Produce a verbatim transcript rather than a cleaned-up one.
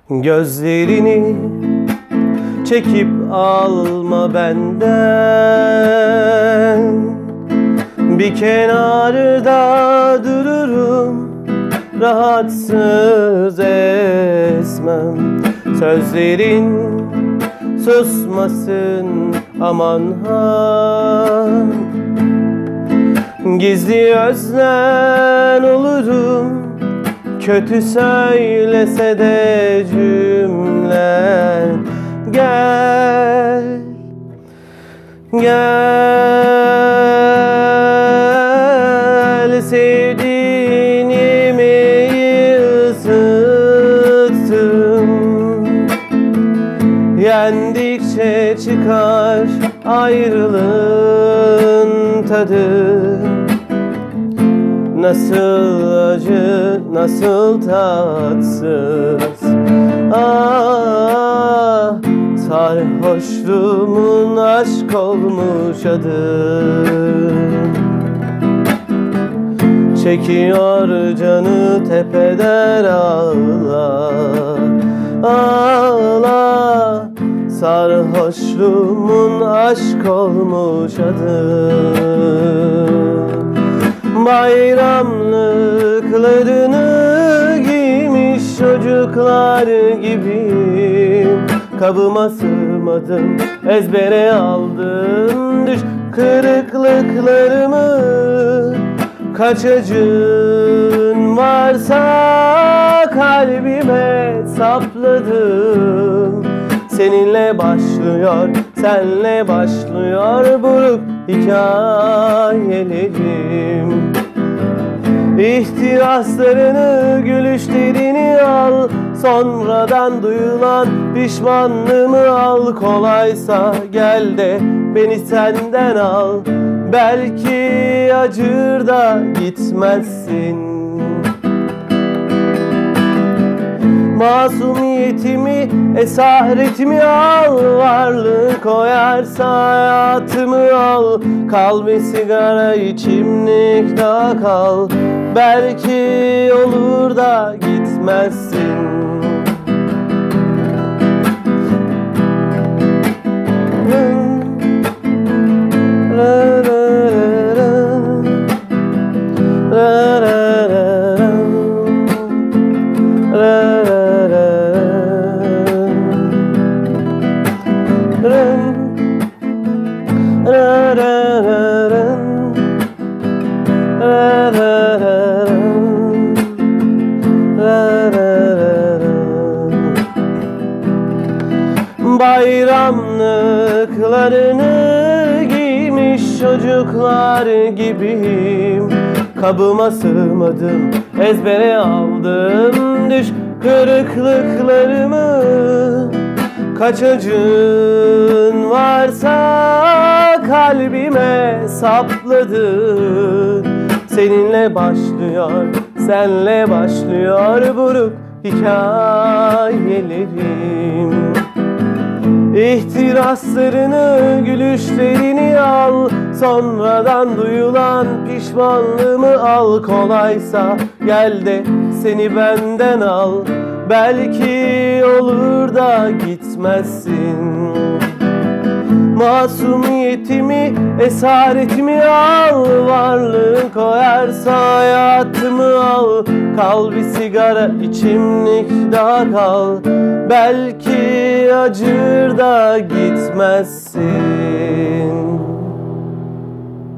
Gözlerini çekip alma benden, bir kenarda dururum, rahatsız esmem. Sözlerin susmasın aman ha, gizli özlen olurum, kötü söylese de cümle. Gel, gel, sevdiğin yemeği ısıttım. Yendikçe çıkar ayrılığın tadı. Nasıl acı, nasıl tatsız. Ah, sarhoşluğumun aşk olmuş adı. Çekiyor canı tepeden ağla, ağla. Sarhoşluğumun aşk olmuş adı. Bayramlıklarını giymiş çocuklar gibiyim. Kabıma sığmadım, ezbere aldım düş kırıklıklarımı. Kaç acın varsa kalbime sapladım. Seninle başlıyor, senle başlıyor buruk hikayelerim. İhtiraslarını, gülüşlerini al, sonradan duyulan pişmanlığımı al. Kolaysa gel de beni senden al, belki acır da gitmezsin. Masumiyetimi, esaretimi al, varlığın koyarsa hayatımı al. Kal bir sigara içimlik daha kal, belki olur da gitmezsin. Bayramlıklarını giymiş çocuklar gibiyim. Kabıma sığmadım, ezbere aldım düş kırıklıklarımı. Kaç acın varsa kalbime sapladın. Seninle başlıyor, senle başlıyor buruk hikayelerim. İhtiraslarını, gülüşlerini al, sonradan duyulan pişmanlığımı al. Kolaysa gel de seni benden al, belki olur da gitmezsin. Masumiyetimi, esaretimi al, varlığın koyarsa hayatımı al. Kal bir sigara içimlik daha kal, belki acır da gitmezsin.